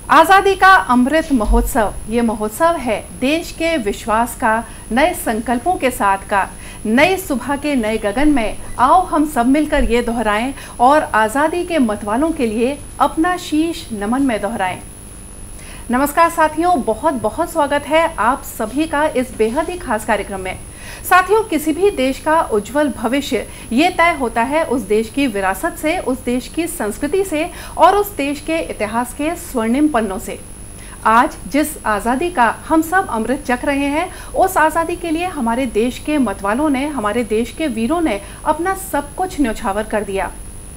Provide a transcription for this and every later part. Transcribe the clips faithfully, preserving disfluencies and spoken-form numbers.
आज़ादी का अमृत महोत्सव, ये महोत्सव है देश के विश्वास का, नए संकल्पों के साथ का। नई सुबह के नए गगन में आओ हम सब मिलकर ये दोहराएं और आज़ादी के मतवालों के लिए अपना शीश नमन में दोहराएं। नमस्कार साथियों, बहुत बहुत स्वागत है आप सभी का इस बेहद ही खास कार्यक्रम में। साथियों, किसी भी देश का उज्जवल भविष्य ये तय होता है उस देश की विरासत से, उस देश की संस्कृति से और उस देश के इतिहास के स्वर्णिम पन्नों से। आज जिस आज़ादी का हम सब अमृत चख रहे हैं, उस आज़ादी के लिए हमारे देश के मतवालों ने, हमारे देश के वीरों ने अपना सब कुछ न्यौछावर कर दिया।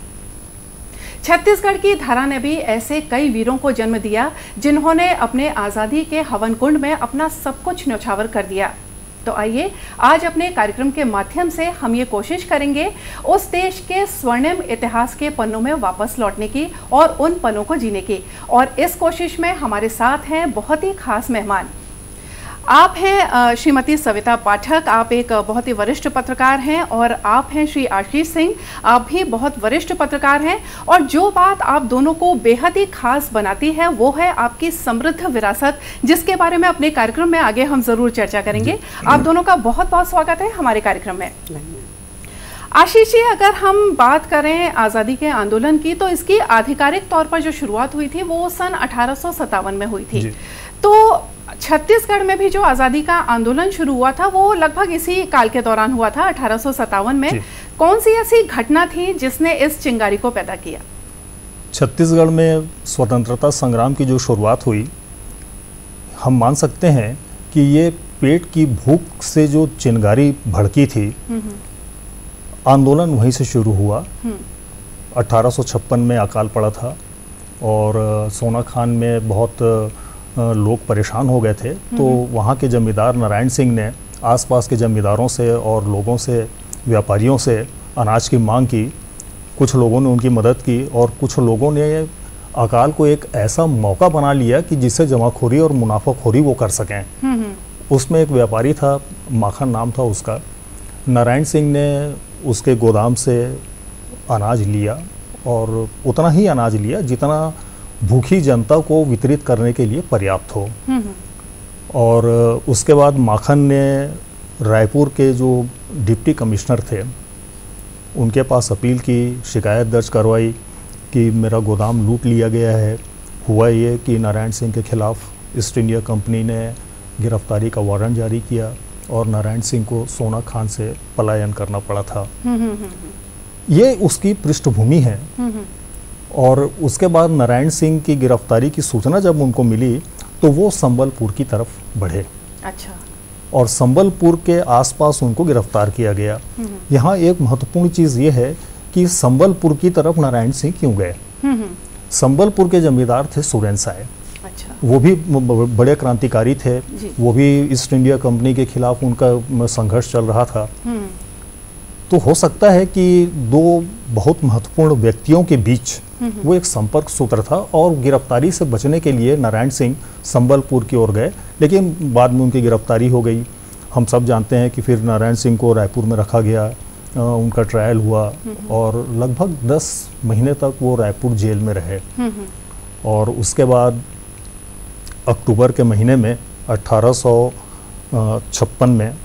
छत्तीसगढ़ की धरा ने भी ऐसे कई वीरों को जन्म दिया जिन्होंने अपने आज़ादी के हवन कुंड में अपना सब कुछ न्यौछावर कर दिया। तो आइए आज अपने कार्यक्रम के माध्यम से हम ये कोशिश करेंगे उस देश के स्वर्णिम इतिहास के पन्नों में वापस लौटने की और उन पलों को जीने की। और इस कोशिश में हमारे साथ हैं बहुत ही खास मेहमान। आप हैं श्रीमती सविता पाठक, आप एक बहुत ही वरिष्ठ पत्रकार हैं, और आप हैं श्री आशीष सिंह, आप भी बहुत वरिष्ठ पत्रकार हैं। और जो बात आप दोनों को बेहद ही खास बनाती है वो है आपकी समृद्ध विरासत, जिसके बारे में अपने कार्यक्रम में आगे हम जरूर चर्चा करेंगे। आप दोनों का बहुत बहुत स्वागत है हमारे कार्यक्रम में। आशीष जी, अगर हम बात करें आज़ादी के आंदोलन की, तो इसकी आधिकारिक तौर पर जो शुरुआत हुई थी वो सन अठारह सौ सत्तावन में हुई थी। तो छत्तीसगढ़ में भी जो आज़ादी का आंदोलन शुरू हुआ था वो लगभग इसी काल के दौरान हुआ था, अठारह सौ सत्तावन में। कौन सी ऐसी घटना थी जिसने इस चिंगारी को पैदा किया? छत्तीसगढ़ में स्वतंत्रता संग्राम की जो शुरुआत हुई, हम मान सकते हैं कि ये पेट की भूख से जो चिंगारी भड़की थी, आंदोलन वहीं से शुरू हुआ। अठारह सौ छप्पन में अकाल पड़ा था और सोना खान में बहुत लोग परेशान हो गए थे। तो वहाँ के जमींदार नारायण सिंह ने आसपास के जमींदारों से और लोगों से, व्यापारियों से अनाज की मांग की। कुछ लोगों ने उनकी मदद की और कुछ लोगों ने अकाल को एक ऐसा मौका बना लिया कि जिससे जमाखोरी और मुनाफाखोरी वो कर सकें। उसमें एक व्यापारी था, माखन नाम था उसका। नारायण सिंह ने उसके गोदाम से अनाज लिया और उतना ही अनाज लिया जितना भूखी जनता को वितरित करने के लिए पर्याप्त हो। और उसके बाद माखन ने रायपुर के जो डिप्टी कमिश्नर थे उनके पास अपील की, शिकायत दर्ज करवाई कि मेरा गोदाम लूट लिया गया है। हुआ ये कि नारायण सिंह के खिलाफ ईस्ट इंडिया कंपनी ने गिरफ्तारी का वारंट जारी किया और नारायण सिंह को सोना खान से पलायन करना पड़ा था। ये उसकी पृष्ठभूमि है। और उसके बाद नारायण सिंह की गिरफ्तारी की सूचना जब उनको मिली तो वो संबलपुर की तरफ बढ़े। अच्छा। और संबलपुर के आसपास उनको गिरफ्तार किया गया। यहाँ एक महत्वपूर्ण चीज़ ये है कि संबलपुर की तरफ नारायण सिंह क्यों गए। संबलपुर के जमींदार थे सुरेन साय। अच्छा। वो भी बड़े क्रांतिकारी थे, वो भी ईस्ट इंडिया कंपनी के खिलाफ उनका संघर्ष चल रहा था। तो हो सकता है कि दो बहुत महत्वपूर्ण व्यक्तियों के बीच वो एक संपर्क सूत्र था और गिरफ्तारी से बचने के लिए नारायण सिंह संबलपुर की ओर गए, लेकिन बाद में उनकी गिरफ्तारी हो गई। हम सब जानते हैं कि फिर नारायण सिंह को रायपुर में रखा गया, उनका ट्रायल हुआ और लगभग दस महीने तक वो रायपुर जेल में रहे। और उसके बाद अक्टूबर के महीने में अट्ठारह सौ छप्पन में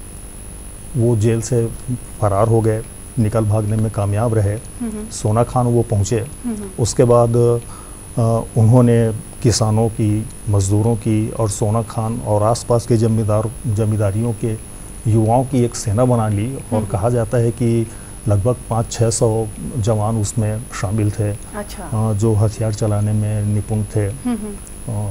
वो जेल से फरार हो गए, निकल भागने में कामयाब रहे। सोना खान वो पहुँचे। उसके बाद आ, उन्होंने किसानों की, मजदूरों की और सोना खान और आसपास के जमींदार जमींदारियों के युवाओं की एक सेना बना ली। और कहा जाता है कि लगभग पाँच छः सौ जवान उसमें शामिल थे। अच्छा। आ, जो हथियार चलाने में निपुण थे, आ,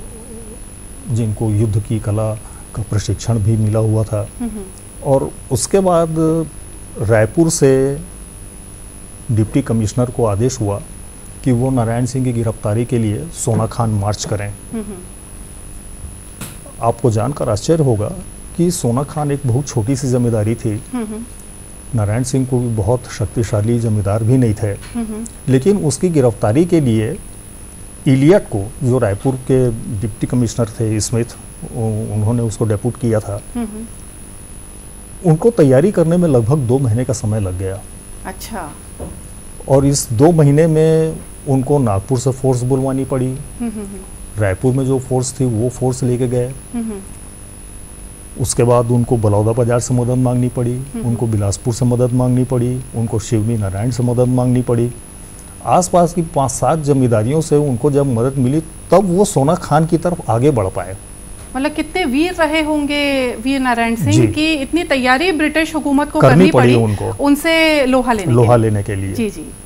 जिनको युद्ध की कला का प्रशिक्षण भी मिला हुआ था। और उसके बाद रायपुर से डिप्टी कमिश्नर को आदेश हुआ कि वो नारायण सिंह की गिरफ्तारी के लिए सोना खान मार्च करें। आपको जानकर आश्चर्य होगा कि सोना खान एक बहुत छोटी सी जमींदारी थी। नारायण सिंह को भी बहुत शक्तिशाली जमींदार भी नहीं थे, लेकिन उसकी गिरफ्तारी के लिए इलियट को, जो रायपुर के डिप्टी कमिश्नर थे स्मिथ, उन्होंने उसको डेप्यूट किया था। उनको तैयारी करने में लगभग दो महीने का समय लग गया। अच्छा। और इस दो महीने में उनको नागपुर से फोर्स बुलवानी पड़ी, रायपुर में जो फोर्स थी वो फोर्स लेके गए। उसके बाद उनको बलौदा बाजार से मदद मांगनी पड़ी, उनको बिलासपुर से मदद मांगनी पड़ी, उनको शिवनी नारायण से मदद मांगनी पड़ी। आसपास की पांच सात जमींदारियों से उनको जब मदद मिली तब वो सोना खान की तरफ आगे बढ़ पाए। मतलब कितने वीर रहे होंगे वीर नारायण सिंह की इतनी तैयारी ब्रिटिश हुकूमत को करनी, करनी पड़ी, पड़ी उनको उनसे लोहा लेने लोहा लेने के लिए। जी जी।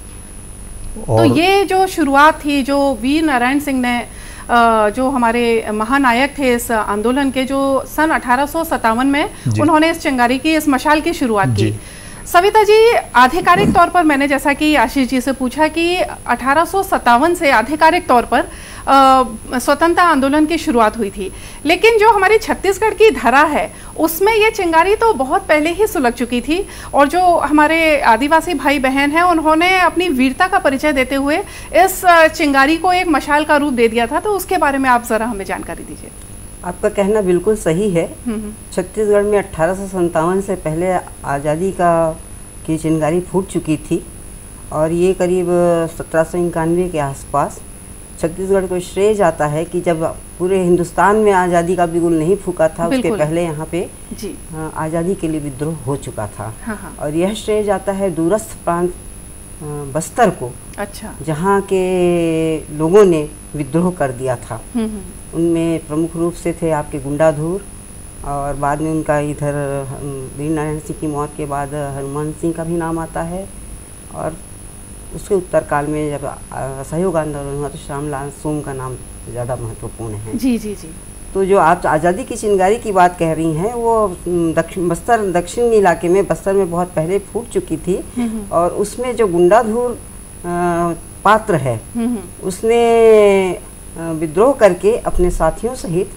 तो ये जो शुरुआत थी, जो वीर नारायण सिंह ने जो हमारे महानायक थे इस आंदोलन के, जो सन अठारह सौ सत्तावन में उन्होंने इस चिंगारी की, इस मशाल की शुरुआत की। सविता जी, आधिकारिक तौर पर मैंने जैसा कि आशीष जी से पूछा कि अठारह सौ सत्तावन से आधिकारिक तौर पर स्वतंत्रता आंदोलन की शुरुआत हुई थी, लेकिन जो हमारी छत्तीसगढ़ की धरा है उसमें ये चिंगारी तो बहुत पहले ही सुलग चुकी थी, और जो हमारे आदिवासी भाई बहन हैं उन्होंने अपनी वीरता का परिचय देते हुए इस चिंगारी को एक मशाल का रूप दे दिया था। तो उसके बारे में आप ज़रा हमें जानकारी दीजिए। आपका कहना बिल्कुल सही है। छत्तीसगढ़ में अट्ठारह सौ संतावन से पहले आज़ादी का की चिंगारी फूट चुकी थी, और ये करीब सत्रह सौ इक्यानवे के आसपास छत्तीसगढ़ को श्रेय जाता है कि जब पूरे हिंदुस्तान में आज़ादी का बिगुल नहीं फूका था, उसके पहले यहाँ पे आज़ादी के लिए विद्रोह हो चुका था। हाँ हाँ। और यह श्रेय जाता है दूरस्थ प्रांत बस्तर को, अच्छा, जहाँ के लोगों ने विद्रोह कर दिया था। उनमें प्रमुख रूप से थे आपके गुंडाधुर, और बाद में उनका इधर वीर नारायण सिंह की मौत के बाद हनुमान सिंह का भी नाम आता है, और उसके उत्तर काल में जब असहयोग आंदोलन हुआ तो श्यामलाल सोम का नाम ज़्यादा महत्वपूर्ण है। जी जी जी। तो जो आप आज़ादी की चिंगारी की बात कह रही हैं वो दक्षिण बस्तर दक्षिणी इलाके में, बस्तर में बहुत पहले फूट चुकी थी, और उसमें जो गुंडाधुर पात्र है उसने विद्रोह करके अपने साथियों सहित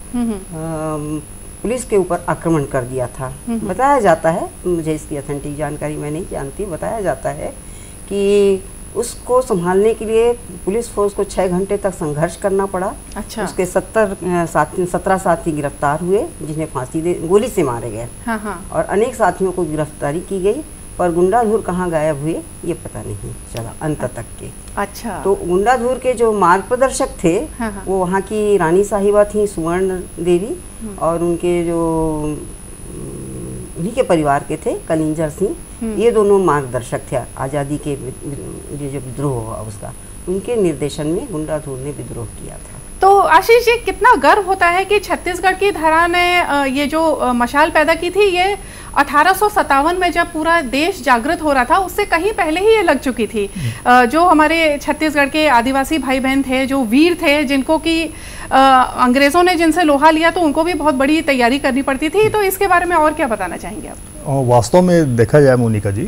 पुलिस के ऊपर आक्रमण कर दिया था। बताया जाता है, मुझे इसकी ऑथेंटिक जानकारी मैं नहीं जानती, बताया जाता है कि उसको संभालने के लिए पुलिस फोर्स को छः घंटे तक संघर्ष करना पड़ा। अच्छा। उसके सत्तर साथी सत्रह साथी गिरफ्तार हुए, जिन्हें फांसी दे गोली से मारे गए। हाँ हाँ। और अनेक साथियों को गिरफ्तारी की गई, पर गुंडाधुर कहाँ गायब हुए ये पता नहीं चला अंत तक के। अच्छा। तो गुंडाधुर के जो मार्ग प्रदर्शक थे, हाँ हाँ, वो वहाँ की रानी साहिबा थी सुवर्ण देवी, और उनके जो उन्हीं के परिवार के थे कलिंजर सिंह, ये दोनों मार्गदर्शक थे आज़ादी के जो विद्रोह हुआ उसका। उनके निर्देशन में गुंडाधुर ने विद्रोह किया था। तो आशीष जी, कितना गर्व होता है कि छत्तीसगढ़ की धरा ने ये जो मशाल पैदा की थी, ये अठारह सौ सत्तावन में जब पूरा देश जागृत हो रहा था उससे कहीं पहले ही ये लग चुकी थी। जो हमारे छत्तीसगढ़ के आदिवासी भाई बहन थे, जो वीर थे, जिनको कि अंग्रेज़ों ने जिनसे लोहा लिया तो उनको भी बहुत बड़ी तैयारी करनी पड़ती थी। तो इसके बारे में और क्या बताना चाहेंगे आप? वास्तव में देखा जाए मोनिका जी,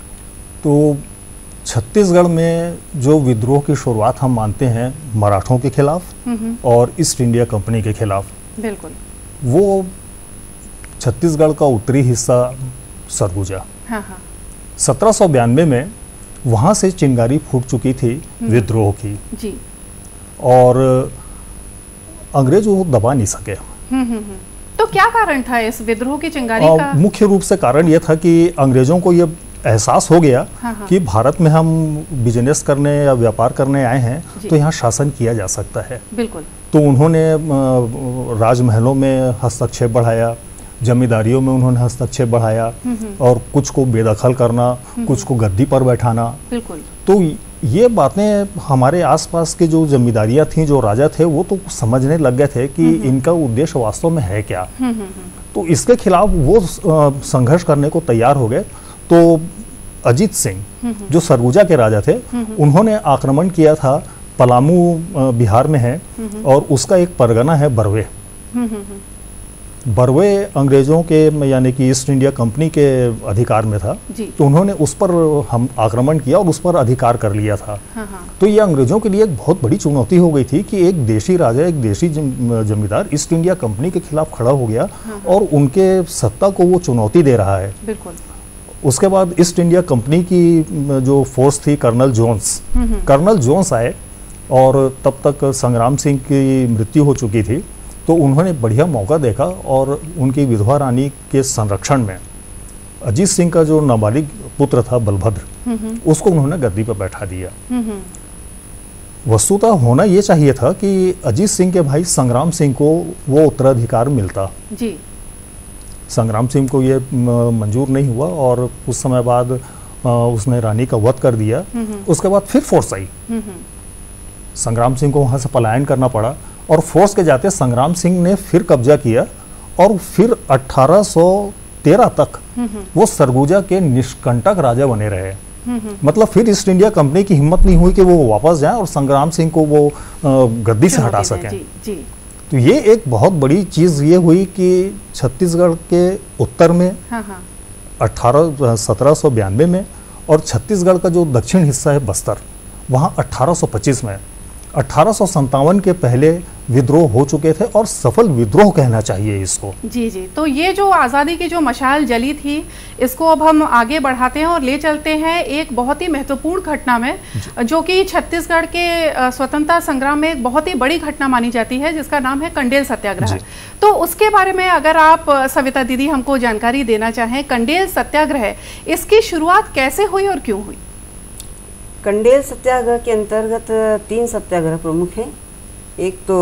तो छत्तीसगढ़ में जो विद्रोह की शुरुआत हम मानते हैं मराठों के खिलाफ और ईस्ट इंडिया कंपनी के खिलाफ, बिल्कुल, वो छत्तीसगढ़ का उत्तरी हिस्सा सरगुजा, हाँ हाँ, सत्रह सौ बयानवे में वहाँ से चिंगारी फूट चुकी थी विद्रोह की जी, और अंग्रेज वो दबा नहीं सके। तो क्या कारण था इस विद्रोह की चिंगारी का? मुख्य रूप से कारण यह था कि अंग्रेजों को यह एहसास हो गया हाँ हाँ। कि भारत में हम बिजनेस करने या व्यापार करने आए हैं तो यहाँ शासन किया जा सकता है। बिल्कुल। तो उन्होंने राजमहलों में हस्तक्षेप बढ़ाया, जमींदारियों में उन्होंने हस्तक्षेप बढ़ाया, और कुछ को बेदखल करना, कुछ को गद्दी पर बैठाना। बिल्कुल। तो ये बातें हमारे आसपास के जो जमींदारियां थीं, जो राजा थे, वो तो समझने लग गए थे कि इनका उद्देश्य वास्तव में है क्या। तो इसके खिलाफ वो संघर्ष करने को तैयार हो गए। तो अजीत सिंह जो सरगुजा के राजा थे, उन्होंने आक्रमण किया था, पलामू बिहार में है, और उसका एक परगना है बरवे। बरवे अंग्रेजों के यानी कि ईस्ट इंडिया कंपनी के अधिकार में था, तो उन्होंने उस पर हम आक्रमण किया और उस पर अधिकार कर लिया था। हाँ हाँ। तो ये अंग्रेजों के लिए एक बहुत बड़ी चुनौती हो गई थी कि एक देशी राजा, एक देशी जमींदार ईस्ट इंडिया कंपनी के खिलाफ खड़ा हो गया हाँ। और उनके सत्ता को वो चुनौती दे रहा है। बिल्कुल। उसके बाद ईस्ट इंडिया कंपनी की जो फोर्स थी, कर्नल जोन्स, कर्नल जोन्स आए, और तब तक संग्राम सिंह की मृत्यु हो चुकी थी। तो उन्होंने बढ़िया मौका देखा और उनकी विधवा रानी के संरक्षण में अजीत सिंह का जो नाबालिग पुत्र था बलभद्र, उसको उन्होंने गद्दी पर बैठा दिया। वस्तुतः होना ये चाहिए था कि अजीत सिंह के भाई संग्राम सिंह को वो उत्तराधिकार मिलता जी। संग्राम सिंह को ये मंजूर नहीं हुआ और कुछ समय बाद उसने रानी का वध कर दिया। उसके बाद फिर फोर्स आई, संग्राम सिंह को वहाँ से पलायन करना पड़ा और फोर्स के जाते संग्राम सिंह ने फिर कब्जा किया और फिर अठारह सौ तेरह तक वो सरगुजा के निष्कंटक राजा बने रहे। मतलब फिर ईस्ट इंडिया कंपनी की हिम्मत नहीं हुई कि वो वापस जाएं और संग्राम सिंह को वो गद्दी से हटा सकें। जी, जी। तो ये एक बहुत बड़ी चीज़ ये हुई कि छत्तीसगढ़ के उत्तर में हाँ हाँ। अठारह सत्रह सौ बयानवे में और छत्तीसगढ़ का जो दक्षिण हिस्सा है बस्तर, वहाँ अठारह सौ पच्चीस में अठारह सौ संतावन के पहले विद्रोह हो चुके थे और सफल विद्रोह कहना चाहिए इसको। जी जी। तो ये जो आज़ादी की जो मशाल जली थी, इसको अब हम आगे बढ़ाते हैं और ले चलते हैं एक बहुत ही महत्वपूर्ण घटना में, जो कि छत्तीसगढ़ के स्वतंत्रता संग्राम में एक बहुत ही बड़ी घटना मानी जाती है, जिसका नाम है कंडेल सत्याग्रह। तो उसके बारे में अगर आप सविता दीदी हमको जानकारी देना चाहें, कंडेल सत्याग्रह इसकी शुरुआत कैसे हुई और क्यों हुई? कंडेल सत्याग्रह के अंतर्गत तीन सत्याग्रह प्रमुख हैं। एक तो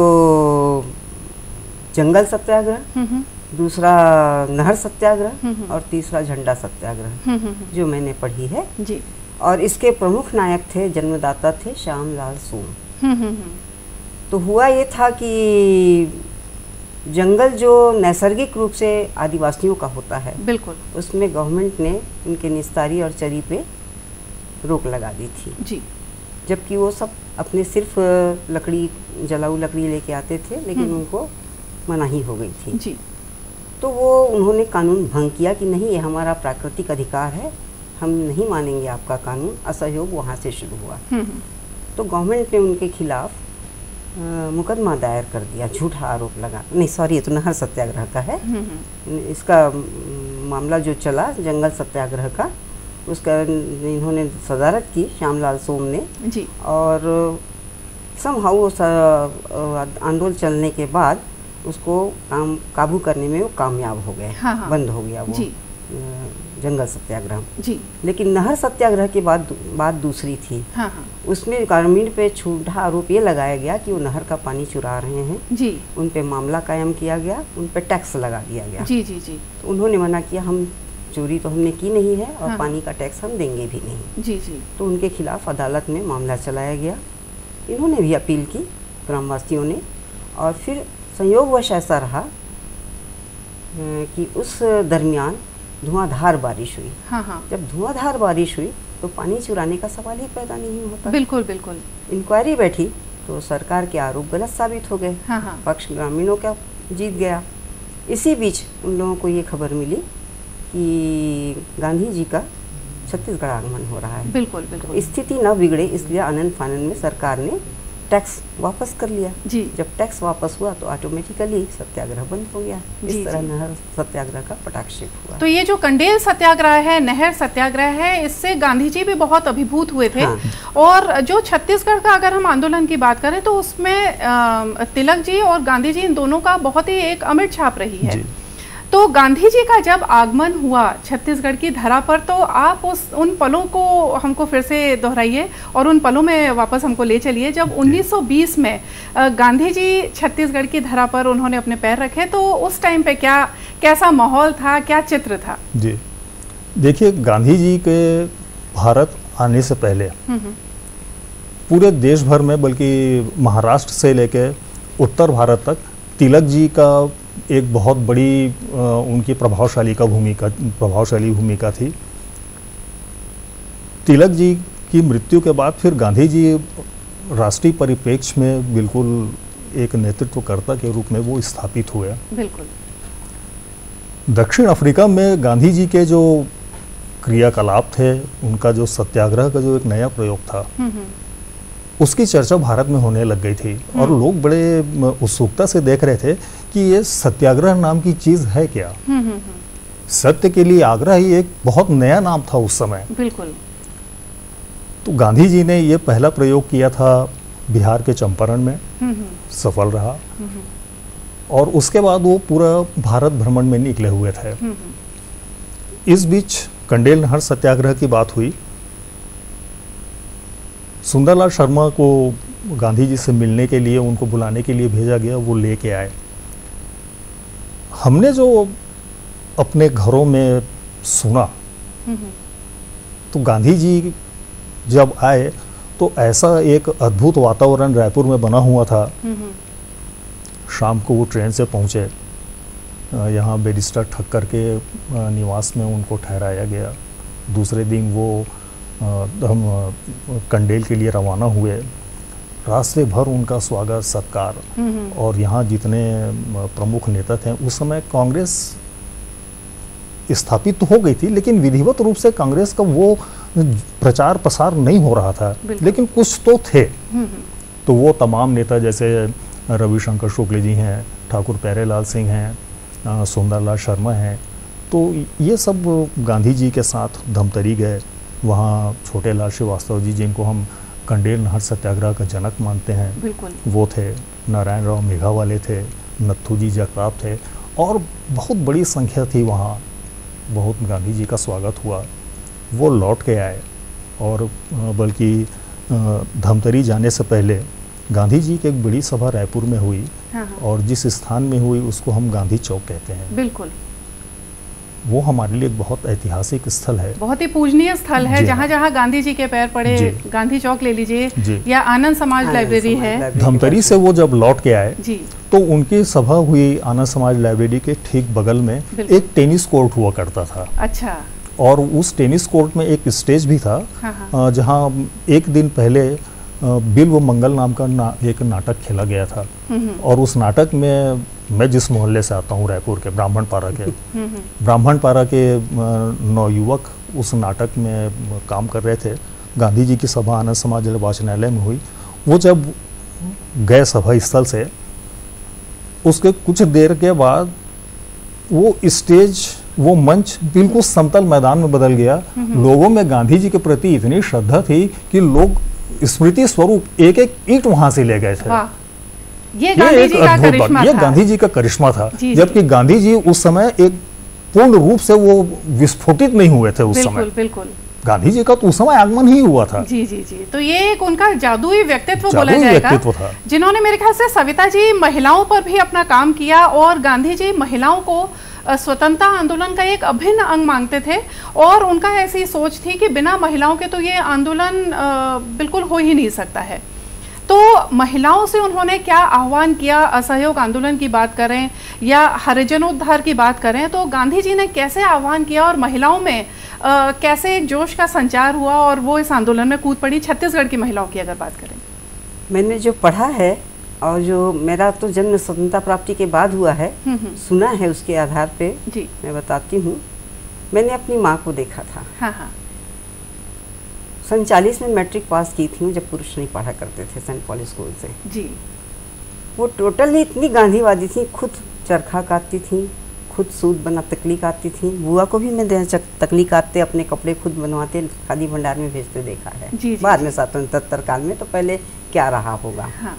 जंगल सत्याग्रह, दूसरा नहर सत्याग्रह और तीसरा झंडा सत्याग्रह, जो मैंने पढ़ी है जी। और इसके प्रमुख नायक थे, जन्मदाता थे श्यामलाल सोम। तो हुआ ये था कि जंगल जो नैसर्गिक रूप से आदिवासियों का होता है, बिल्कुल, उसमें गवर्नमेंट ने उनके निस्तारी और चरी पे रोक लगा दी थी जी। जबकि वो सब अपने सिर्फ लकड़ी, जलाऊ लकड़ी लेके आते थे, लेकिन उनको मनाही हो गई थी जी। तो वो उन्होंने कानून भंग किया कि नहीं, ये हमारा प्राकृतिक अधिकार है, हम नहीं मानेंगे आपका कानून। असहयोग वहाँ से शुरू हुआ। तो गवर्नमेंट ने उनके खिलाफ मुकदमा दायर कर दिया, झूठा आरोप लगा। नहीं सॉरी, ये तो नहर सत्याग्रह का है। इसका मामला जो चला जंगल सत्याग्रह का, उसका इन्होंने सदारत की श्यामलाल सोम ने जी। और समहाउ आंदोलन चलने के बाद उसको काम काबू करने में वो कामयाब हो गए। हाँ हाँ। बंद हो गया वो जी। जंगल सत्याग्रह जी। लेकिन नहर सत्याग्रह की बात बात दूसरी थी। हाँ हाँ। उसमें ग्रामीण पे झूठा आरोप ये लगाया गया कि वो नहर का पानी चुरा रहे हैं जी। उन पे मामला कायम किया गया, उन पे टैक्स लगा दिया गया जी जी जी। तो उन्होंने मना किया, हम चोरी तो हमने की नहीं है और हाँ। पानी का टैक्स हम देंगे भी नहीं जी जी। तो उनके खिलाफ अदालत में मामला चलाया गया। इन्होंने भी अपील की, ग्रामवासियों ने, और फिर संयोगवश ऐसा रहा कि उस दरमियान धुआंधार बारिश हुई। हाँ हाँ। जब धुआंधार बारिश हुई तो पानी चुराने का सवाल ही पैदा नहीं होता। बिल्कुल बिल्कुल। इंक्वायरी बैठी तो सरकार के आरोप गलत साबित हो गए। हाँ हाँ। पक्ष ग्रामीणों का जीत गया। इसी बीच उन लोगों को ये खबर मिली कि गांधी जी का छत्तीसगढ़ आगमन हो रहा है। बिल्कुल बिल्कुल। स्थिति न बिगड़े इसलिए आनंद फानंद में सरकार ने टैक्स वापस कर लिया जी। जब टैक्स वापस हुआ तो ऑटोमेटिकली सत्याग्रह बंद हो गया। इस तरह नहर सत्याग्रह का पटाक्षेप हुआ। तो ये जो कंडेल सत्याग्रह है, नहर सत्याग्रह है, इससे गांधी जी भी बहुत अभिभूत हुए थे। हाँ। और जो छत्तीसगढ़ का अगर हम आंदोलन की बात करें तो उसमें तिलक जी और गांधी जी इन दोनों का बहुत ही एक अमिट छाप रही है। तो गांधी जी का जब आगमन हुआ छत्तीसगढ़ की धरा पर, तो आप उस उन पलों को हमको फिर से दोहराइए और उन पलों में वापस हमको ले चलिए जब उन्नीस सौ बीस में गांधी जी छत्तीसगढ़ की धरा पर उन्होंने अपने पैर रखे। तो उस टाइम पे क्या कैसा माहौल था, क्या चित्र था? जी देखिए, गांधी जी के भारत आने से पहले पूरे देश भर में, बल्कि महाराष्ट्र से लेके उत्तर भारत तक, तिलक जी का एक बहुत बड़ी आ, उनकी प्रभावशाली का भूमिका प्रभावशाली भूमिका थी। तिलक जी की मृत्यु के बाद फिर गांधी जी राष्ट्रीय परिप्रेक्ष्य में बिल्कुल एक नेतृत्वकर्ता के रूप में वो स्थापित हुए। बिल्कुल। दक्षिण अफ्रीका में गांधी जी के जो क्रियाकलाप थे, उनका जो सत्याग्रह का जो एक नया प्रयोग था, उसकी चर्चा भारत में होने लग गई थी और लोग बड़े उत्सुकता से देख रहे थे कि ये सत्याग्रह नाम की चीज है क्या। सत्य के लिए आग्रह ही एक बहुत नया नाम था उस समय। बिल्कुल। तो गांधी जी ने ये पहला प्रयोग किया था बिहार के चंपारण में, सफल रहा और उसके बाद वो पूरा भारत भ्रमण में निकले हुए थे। इस बीच कंडेल नहर सत्याग्रह की बात हुई। सुंदरलाल शर्मा को गांधी जी से मिलने के लिए, उनको बुलाने के लिए भेजा गया, वो लेके आए। हमने जो अपने घरों में सुना, तो गांधी जी जब आए तो ऐसा एक अद्भुत वातावरण रायपुर में बना हुआ था। शाम को वो ट्रेन से पहुँचे, यहाँ बैरिस्टर ठक्कर के निवास में उनको ठहराया गया। दूसरे दिन वो हम कंडेल के लिए रवाना हुए। रास्ते भर उनका स्वागत सत्कार, और यहाँ जितने प्रमुख नेता थे, उस समय कांग्रेस स्थापित तो हो गई थी, लेकिन विधिवत रूप से कांग्रेस का वो प्रचार प्रसार नहीं हो रहा था, लेकिन कुछ तो थे। तो वो तमाम नेता जैसे रविशंकर शुक्ल जी हैं, ठाकुर प्यारेलाल सिंह हैं, सुंदरलाल शर्मा हैं, तो ये सब गांधी जी के साथ धमतरी गए। वहाँ छोटे लाल श्रीवास्तव जी, जिनको हम कंडेल नहर सत्याग्रह का जनक मानते हैं, वो थे। नारायण राव मेघावाले थे, नत्थू जी जगताप थे, और बहुत बड़ी संख्या थी वहाँ। बहुत गांधी जी का स्वागत हुआ। वो लौट के आए, और बल्कि धमतरी जाने से पहले गांधी जी की एक बड़ी सभा रायपुर में हुई। हाँ हाँ। और जिस स्थान में हुई उसको हम गांधी चौक कहते हैं। बिल्कुल, वो हमारे लिए एक बहुत ऐतिहासिक स्थल है, बहुत ही पूजनीय स्थल है। जहाँ जहाँ गांधी जी के पैर पड़े, गांधी चौक ले लीजिए, या आनंद समाज लाइब्रेरी है। धमतरी से वो जब लौट के आए जी, तो उनकी सभा हुई आनंद समाज लाइब्रेरी के ठीक बगल में एक टेनिस कोर्ट हुआ करता था। अच्छा। और उस टेनिस कोर्ट में एक स्टेज भी था। हाँ। जहाँ एक दिन पहले बिल्व मंगल नाम का ना, एक नाटक खेला गया था। और उस नाटक में मैं जिस मोहल्ले से आता हूँ, रायपुर के ब्राह्मण पारा के, ब्राह्मण पारा के नवयुवक उस नाटक में काम कर रहे थे। गांधी जी की सभा आनंद समाज वाचनालय में हुई। वो जब गए सभा स्थल से, उसके कुछ देर के बाद वो स्टेज, वो मंच बिल्कुल समतल मैदान में बदल गया। लोगों में गांधी जी के प्रति इतनी श्रद्धा थी कि लोग स्मृति स्वरूप एक एक ईंट वहां से ले गए थे। ये गांधी जी का करिश्मा था। ये गांधी जी का करिश्मा था। जबकि गांधी जी उस समय एक पूर्ण रूप से वो विस्फोटित नहीं हुए थे उस समय। बिल्कुल, गांधी जी का तो उस समय आगमन ही हुआ था। जी जी जी। तो ये एक उनका जादुई व्यक्तित्व बोला जाएगा, जिन्होंने मेरे ख्याल से सविता जी महिलाओं पर भी अपना काम किया, और गांधी जी महिलाओं को स्वतंत्रता आंदोलन का एक अभिन्न अंग मांगते थे। और उनका ऐसी सोच थी कि बिना महिलाओं के तो ये आंदोलन बिल्कुल हो ही नहीं सकता है। तो महिलाओं से उन्होंने क्या आह्वान किया, असहयोग आंदोलन की बात करें या हरिजनोद्धार की बात करें, तो गांधी जी ने कैसे आह्वान किया और महिलाओं में आ, कैसे एक जोश का संचार हुआ और वो इस आंदोलन में कूद पड़ी, छत्तीसगढ़ की महिलाओं की अगर बात करें? मैंने जो पढ़ा है, और जो मेरा तो जन्म स्वतंत्रता प्राप्ति के बाद हुआ है, सुना है, उसके आधार पे जी मैं बताती हूँ। मैंने अपनी माँ को देखा था। हाँ हाँ। सन चालीस में मैट्रिक पास की थी, जब पुरुष नहीं पढ़ा करते थे सेंट पॉल स्कूल से जी। वो टोटली इतनी गांधीवादी थी, खुद चरखा काटती थी, खुद सूत बना तकली काटती थी। बुआ को भी मैं तकली काटते, अपने कपड़े खुद बनवाते, खादी भंडार में भेजते देखा है। जी, बाद में स्वतंत्रता काल में, तो पहले क्या रहा होगा। हाँ।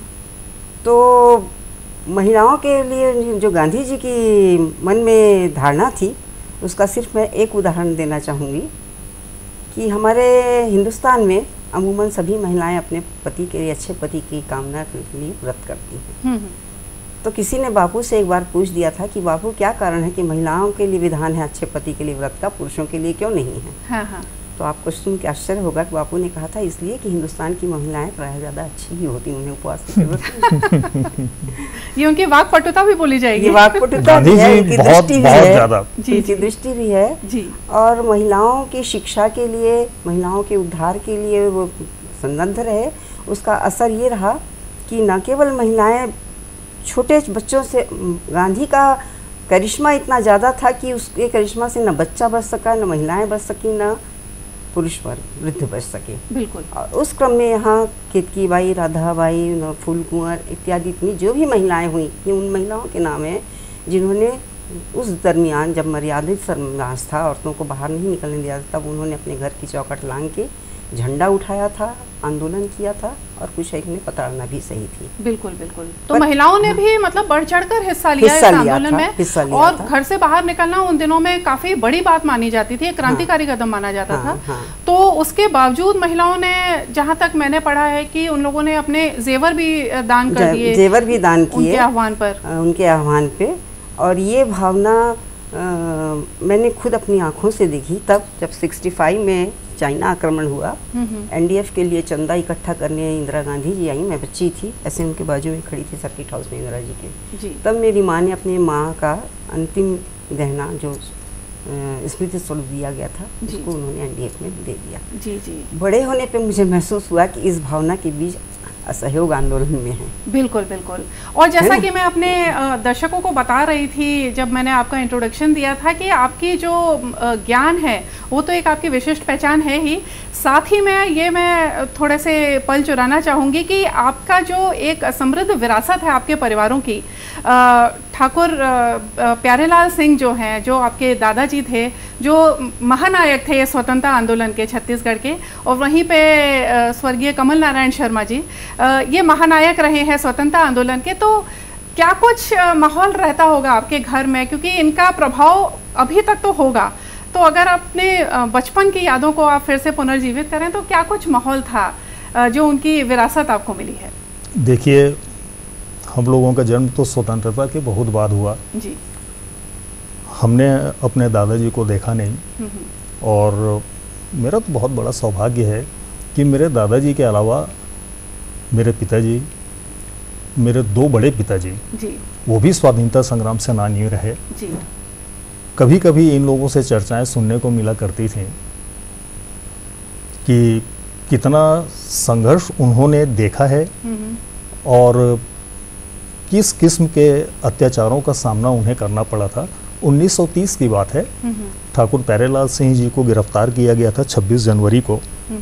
तो महिलाओं के लिए जो गांधी जी की मन में धारणा थी, उसका सिर्फ मैं एक उदाहरण देना चाहूँगी कि हमारे हिंदुस्तान में अमूमन सभी महिलाएं अपने पति के लिए, अच्छे पति की कामना के लिए व्रत करती हैं। तो किसी ने बापू से एक बार पूछ दिया था कि बापू, क्या कारण है कि महिलाओं के लिए विधान है अच्छे पति के लिए व्रत का, पुरुषों के लिए क्यों नहीं है? हाँ हाँ। तो आपको सुन के आश्चर्य होगा कि बापू ने कहा था, इसलिए कि हिंदुस्तान की महिलाएं प्राय ज़्यादा अच्छी ही होती, उन्हें उपवास की जरूरत नहीं। ये उनकी वाक्पटुता भी बोली जाएगी। वाक्पटुता भी है, इनकी दृष्टि भी है, इनकी दृष्टि भी है जी। और महिलाओं की शिक्षा के लिए, महिलाओं के उद्धार के लिए वो संबंध रहे। उसका असर ये रहा कि न केवल महिलाएं, छोटे बच्चों से गांधी का करिश्मा इतना ज़्यादा था कि उसके करिश्मा से न बच्चा बच सका, न महिलाएं बच सकी, न पुरुष वर्ग वृद्ध बच सके। बिल्कुल। और उस क्रम में यहाँ केतकी बाई, राधा बाई, फूल कुंवर इत्यादि इतनी जो भी महिलाएं हुई, ये उन महिलाओं के नाम है जिन्होंने उस दरमियान, जब मर्यादित समाज था, औरतों को बाहर नहीं निकलने दिया, तब उन्होंने अपने घर की चौखट लांग के झंडा उठाया था, आंदोलन किया था, और कुछ एक ने पताड़ना भी सही थी। बिल्कुल बिल्कुल। तो महिलाओं ने भी मतलब बढ़ चढ़कर हिस्सा लिया हिस्सा इस लिया आंदोलन था, में, हिस्सा लिया और था। घर से बाहर निकलना उन दिनों में काफी बड़ी बात मानी जाती थी, एक क्रांतिकारी कदम माना जाता हाँ, था। हाँ। तो उसके बावजूद महिलाओं ने, जहाँ तक मैंने पढ़ा है कि उन लोगों ने अपने जेवर भी दान कर दिए, जेवर भी दान किए उनके आह्वान पर, उनके आह्वान पे। और ये भावना आ, मैंने खुद अपनी आंखों से देखी तब जब पैंसठ में चाइना आक्रमण हुआ। एनडीएफ के लिए चंदा इकट्ठा करने इंदिरा गांधी जी आई, मैं बच्ची थी, ऐसे उनके बाजू में खड़ी थी सर्किट हाउस में इंदिरा जी के जी। तब मेरी माँ ने अपनी माँ का अंतिम गहना जो स्मृति स्वरूप दिया गया था उसको उन्होंने एनडीएफ में दे दिया। जी जी। बड़े होने पे मुझे महसूस हुआ कि इस भावना के बीच असहयोग आंदोलन में है। बिल्कुल बिल्कुल। और जैसा कि मैं अपने दर्शकों को बता रही थी जब मैंने आपका इंट्रोडक्शन दिया था कि आपकी जो ज्ञान है वो तो एक आपकी विशिष्ट पहचान है ही, साथ ही में ये मैं थोड़े से पल चुराना चाहूँगी कि आपका जो एक समृद्ध विरासत है आपके परिवारों की, ठाकुर प्यारेलाल सिंह जो हैं, जो आपके दादाजी थे, जो महानायक थे स्वतंत्रता आंदोलन के छत्तीसगढ़ के, और वहीं पे स्वर्गीय कमल नारायण शर्मा जी ये महानायक रहे हैं स्वतंत्रता आंदोलन के। तो क्या कुछ माहौल रहता होगा आपके घर में, क्योंकि इनका प्रभाव अभी तक तो होगा, तो अगर अपने बचपन की यादों को आप फिर से पुनर्जीवित करें तो क्या कुछ माहौल था जो उनकी विरासत आपको मिली है? देखिए, हम लोगों का जन्म तो स्वतंत्रता के बहुत बाद हुआ जी। हमने अपने दादाजी को देखा नहीं, और मेरा तो बहुत बड़ा सौभाग्य है कि मेरे दादाजी के अलावा मेरे पिताजी, मेरे दो बड़े पिताजी जी, वो भी स्वाधीनता संग्राम सेनानी रहे जी। कभी कभी इन लोगों से चर्चाएं सुनने को मिला करती थी कि कितना संघर्ष उन्होंने देखा है और किस किस्म के अत्याचारों का सामना उन्हें करना पड़ा था। उन्नीस सौ तीस की बात है, ठाकुर प्यारेलाल सिंह जी को गिरफ्तार किया गया था छब्बीस जनवरी को।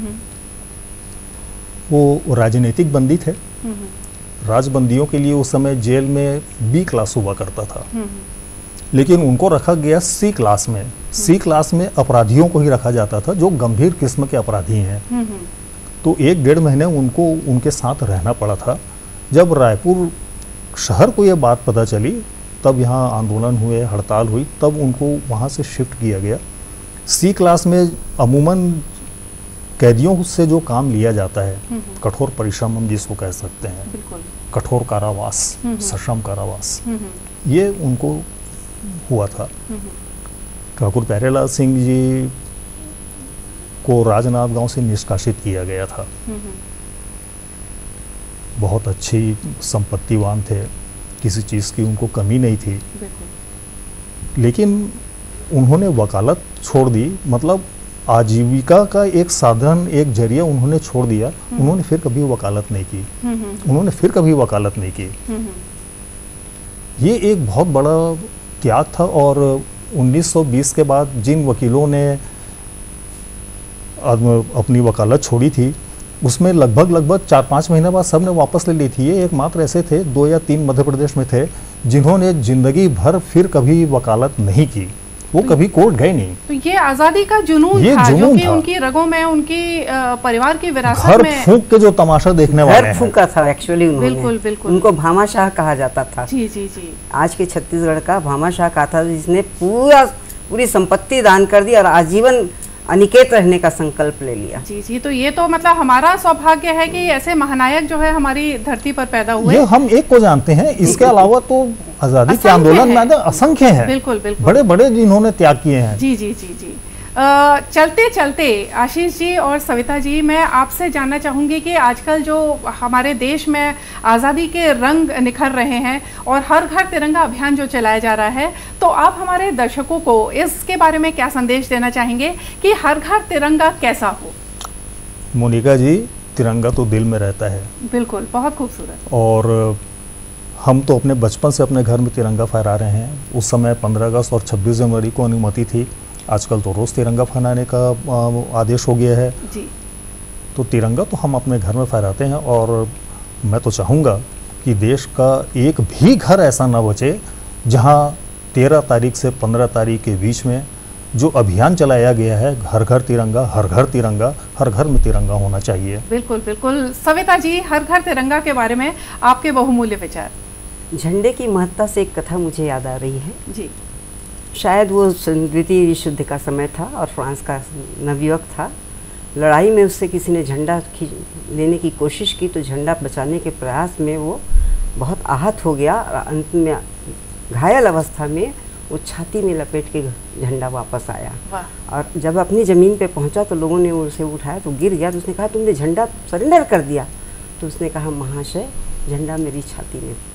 वो राजनीतिक बंदी थे। राजबंदियों के लिए उस समय जेल में बी क्लास हुआ करता था, लेकिन उनको रखा गया सी क्लास में। सी क्लास में अपराधियों को ही रखा जाता था जो गंभीर किस्म के अपराधी हैं। तो एक डेढ़ महीने उनको उनके साथ रहना पड़ा था। जब रायपुर शहर को ये बात पता चली, तब यहाँ आंदोलन हुए, हड़ताल हुई, तब उनको वहाँ से शिफ्ट किया गया। सी क्लास में अमूमन कैदियों से जो काम लिया जाता है, कठोर परिश्रम हम जिसको कह सकते हैं, कठोर कारावास, सश्रम कारावास, ये उनको हुआ था। ठाकुर प्यारेलाल सिंह जी को राजनांदगांव से निष्कासित किया गया था। बहुत अच्छी संपत्तिवान थे, किसी चीज़ की उनको कमी नहीं थी, लेकिन उन्होंने वकालत छोड़ दी। मतलब आजीविका का एक साधन, एक जरिया उन्होंने छोड़ दिया। उन्होंने फिर कभी वकालत नहीं की उन्होंने फिर कभी वकालत नहीं की। ये एक बहुत बड़ा त्याग था। और उन्नीस सौ बीस के बाद जिन वकीलों ने अपनी वकालत छोड़ी थी, उसमें लगभग लगभग चार पाँच महीने बाद सब ने वापस ले ली थी। ये एकमात्र ऐसे थे, दो या तीन मध्य प्रदेश में थे, जिन्होंने जिंदगी भर फिर कभी वकालत नहीं की। वो तो कभी कोर्ट गए नहीं। तो ये आज़ादी का जुनून था, जो कि उनकी रगों में, उनकी परिवार की विरासत में, घर फूंक के जो तमाशा देखने वाले हैं। फूंका था एक्चुअली उन्होंने। बिल्कुल बिल्कुल। उनको भामाशाह कहा जाता था। जी जी जी। आज के छत्तीसगढ़ का भामाशाह कहा था, जिसने पूरा पूरी संपत्ति दान कर दी और आजीवन अनिकेत रहने का संकल्प ले लिया। जी जी। तो ये तो मतलब हमारा सौभाग्य है कि ऐसे महानायक जो है हमारी धरती पर पैदा हुए। ये हम एक को जानते हैं, इसके अलावा तो आजादी के आंदोलन में असंख्य हैं। बिल्कुल बिल्कुल। बड़े बड़े जिन्होंने त्याग किए हैं। जी जी जी जी। आ, चलते चलते आशीष जी और सविता जी, मैं आपसे जानना चाहूँगी कि आजकल जो हमारे देश में आज़ादी के रंग निखर रहे हैं और हर घर तिरंगा अभियान जो चलाया जा रहा है, तो आप हमारे दर्शकों को इसके बारे में क्या संदेश देना चाहेंगे कि हर घर तिरंगा कैसा हो? मोनिका जी, तिरंगा तो दिल में रहता है। बिल्कुल, बहुत खूबसूरत। और हम तो अपने बचपन से अपने घर में तिरंगा फहरा रहे हैं। उस समय पंद्रह अगस्त और छब्बीस जनवरी को अनुमति थी, आजकल तो रोज़ तिरंगा फहराने का आदेश हो गया है जी। तो तिरंगा तो हम अपने घर में फहराते हैं। और मैं तो चाहूँगा कि देश का एक भी घर ऐसा ना बचे जहाँ तेरह तारीख से पंद्रह तारीख के बीच में जो अभियान चलाया गया है, हर घर तिरंगा, हर घर तिरंगा, हर घर में तिरंगा होना चाहिए। बिल्कुल बिल्कुल। सविता जी, हर घर तिरंगा के बारे में आपके बहुमूल्य विचार। झंडे की महत्ता से एक कथा मुझे याद आ रही है जी। शायद वो द्वितीय विश्व युद्ध का समय था और फ्रांस का नवयुवक था। लड़ाई में उससे किसी ने झंडा लेने की कोशिश की तो झंडा बचाने के प्रयास में वो बहुत आहत हो गया और अंत में घायल अवस्था में वो छाती में लपेट के झंडा वापस आया। वाह। और जब अपनी ज़मीन पे पहुंचा तो लोगों ने उसे उठाया तो गिर गया। तो उसने कहा तुमने झंडा सरेंडर कर दिया। तो उसने कहा महाशय, झंडा मेरी छाती में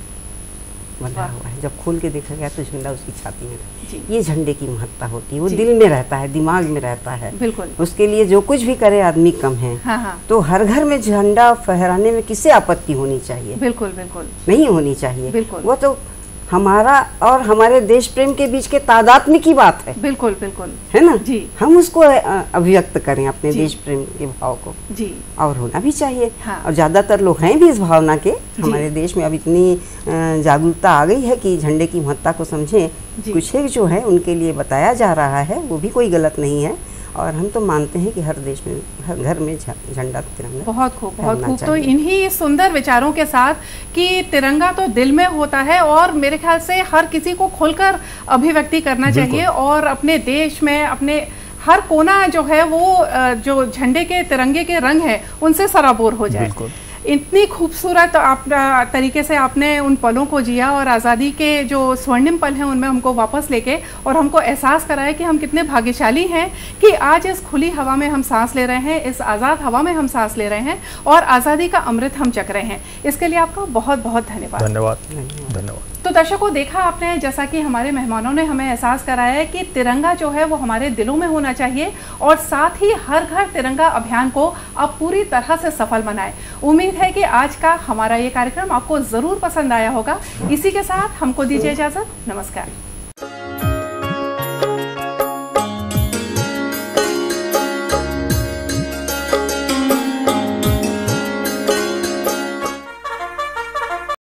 बंधा हुआ है। जब खोल के देखा गया तो झंडा उसकी छाती में था। ये झंडे की महत्ता होती है, वो दिल में रहता है, दिमाग में रहता है। बिल्कुल। उसके लिए जो कुछ भी करे आदमी कम है। हाँ हाँ। तो हर घर में झंडा फहराने में किसे आपत्ति होनी चाहिए? बिल्कुल बिल्कुल नहीं होनी चाहिए। बिल्कुल। वो तो हमारा और हमारे देश प्रेम के बीच के तादात्म्य की बात है। बिल्कुल बिल्कुल, है ना जी। हम उसको अभिव्यक्त करें अपने देश प्रेम के भाव को जी, और होना भी चाहिए। हाँ। और ज़्यादातर लोग हैं भी इस भावना के। हमारे देश में अब इतनी जागरूकता आ गई है कि झंडे की महत्ता को समझें। कुछ एक जो है उनके लिए बताया जा रहा है, वो भी कोई गलत नहीं है। और हम तो मानते हैं कि हर देश में, हर घर में झंडा तिरंगा। बहुत खूब, बहुत खूब। तो इन्हीं सुंदर विचारों के साथ कि तिरंगा तो दिल में होता है और मेरे ख्याल से हर किसी को खुलकर अभिव्यक्ति करना चाहिए और अपने देश में अपने हर कोना जो है वो जो झंडे के तिरंगे के रंग है उनसे सराबोर हो जाए। इतनी खूबसूरत आप तरीके से आपने उन पलों को जिया और आज़ादी के जो स्वर्णिम पल हैं उनमें हमको वापस लेके और हमको एहसास कराया कि हम कितने भाग्यशाली हैं कि आज इस खुली हवा में हम सांस ले रहे हैं, इस आज़ाद हवा में हम सांस ले रहे हैं और आज़ादी का अमृत हम चख रहे हैं। इसके लिए आपका बहुत बहुत धन्यवाद। धन्यवाद धन्यवाद। तो दर्शकों, देखा आपने, जैसा कि हमारे मेहमानों ने हमें एहसास कराया है कि तिरंगा जो है वो हमारे दिलों में होना चाहिए और साथ ही हर घर तिरंगा अभियान को अब पूरी तरह से सफल बनाएं। उम्मीद है कि आज का हमारा ये कार्यक्रम आपको ज़रूर पसंद आया होगा। इसी के साथ हमको दीजिए इजाज़त। नमस्कार।